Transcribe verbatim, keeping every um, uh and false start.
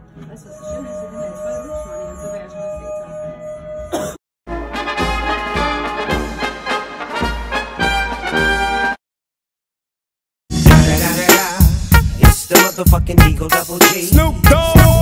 Weißt du, was das Schöne ist? Wir sind ja jetzt voll hübsch, Mann. Jetzt sind wir ja schon das nächste Mal. It's the motherfucking Eagle Double G. Snoop Dogg.